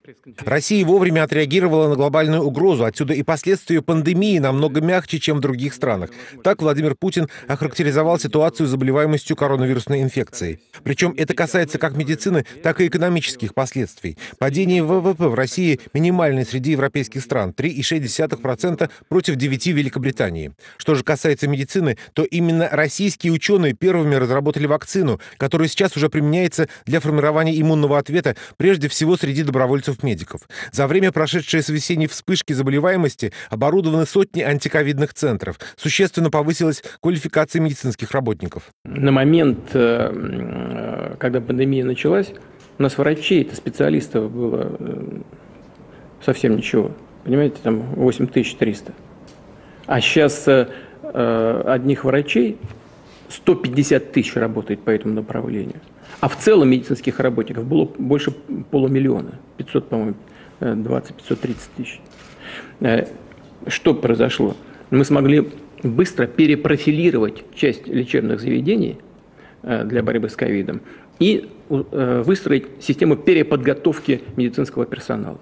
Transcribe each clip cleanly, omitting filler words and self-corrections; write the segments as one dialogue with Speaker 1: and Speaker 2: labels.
Speaker 1: Россия вовремя отреагировала на глобальную угрозу, отсюда и последствия пандемии намного мягче, чем в других странах. Так Владимир Путин охарактеризовал ситуацию с заболеваемостью коронавирусной инфекцией. Причем это касается как медицины, так и экономических последствий. Падение ВВП в России минимальное среди европейских стран – 3,6% против 9% в Великобритании. Что же касается медицины, то именно российские ученые первыми разработали вакцину, которая сейчас уже применяется для формирования иммунного ответа, прежде всего среди добровольцев-медиков. За время, прошедшее с весенней вспышки заболеваемости, оборудованы сотни антиковидных центров. Существенно повысилась квалификация медицинских работников.
Speaker 2: На момент, когда пандемия началась, у нас врачей, специалистов было совсем ничего. Понимаете, там 8300. А сейчас одних врачей 150 тысяч работает по этому направлению. А в целом медицинских работников было больше 500 000. 500, по-моему, 530 тысяч. Что произошло? Мы смогли быстро перепрофилировать часть лечебных заведений для борьбы с ковидом и выстроить систему переподготовки медицинского персонала.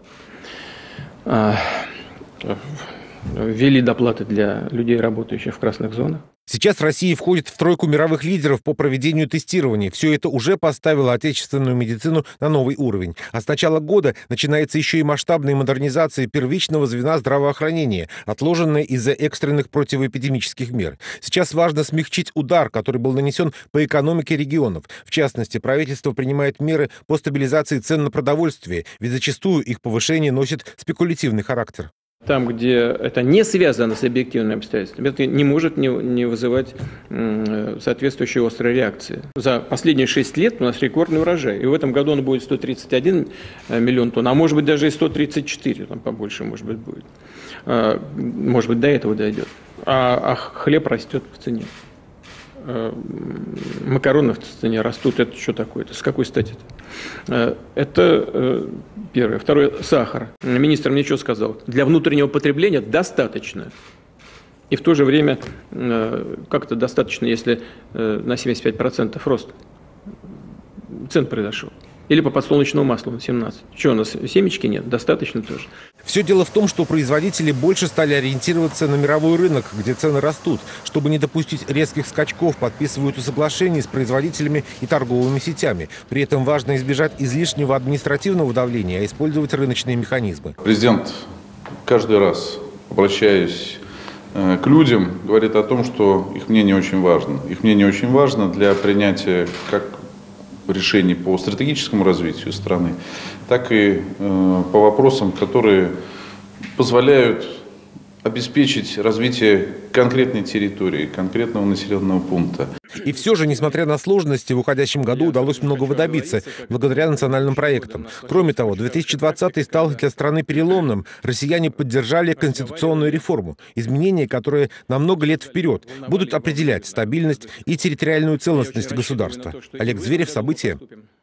Speaker 2: Ввели доплаты для людей, работающих в красных зонах.
Speaker 1: Сейчас Россия входит в тройку мировых лидеров по проведению тестирования. Все это уже поставило отечественную медицину на новый уровень. А с начала года начинается еще и масштабная модернизация первичного звена здравоохранения, отложенная из-за экстренных противоэпидемических мер. Сейчас важно смягчить удар, который был нанесен по экономике регионов. В частности, правительство принимает меры по стабилизации цен на продовольствие, ведь зачастую их повышение носит спекулятивный характер.
Speaker 2: Там, где это не связано с объективными обстоятельствами, это не может не вызывать соответствующей острой реакции. За последние 6 лет у нас рекордный урожай. И в этом году он будет 131 миллион тонн, а может быть даже и 134, там побольше, может быть, будет. Может быть, до этого дойдет. А хлеб растет в цене. Макароны в цене растут. Это что такое? С какой стати это? Это первое. Второе – сахар. Министр мне что сказал? Для внутреннего потребления достаточно. И в то же время как-то достаточно, если на 75% рост цен произошел. Или по подсолнечному маслу на 17. Что, у нас семечки нет? Достаточно тоже.
Speaker 1: Все дело в том, что производители больше стали ориентироваться на мировой рынок, где цены растут. Чтобы не допустить резких скачков, подписывают соглашения с производителями и торговыми сетями. При этом важно избежать излишнего административного давления, а использовать рыночные механизмы.
Speaker 3: Президент каждый раз, обращаясь к людям, говорит о том, что их мнение очень важно. Их мнение очень важно для принятия как решений по стратегическому развитию страны, так и по вопросам, которые позволяют обеспечить развитие конкретной территории, конкретного населенного пункта.
Speaker 1: И все же, несмотря на сложности, в уходящем году удалось многого добиться благодаря национальным проектам. Кроме того, 2020 стал для страны переломным. Россияне поддержали конституционную реформу. Изменения, которые на много лет вперед будут определять стабильность и территориальную целостность государства. Олег Зверев, события.